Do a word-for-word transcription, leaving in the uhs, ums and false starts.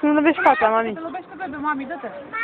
să nu lovești fața, mami. Te lovește bebe, mami, dă-te.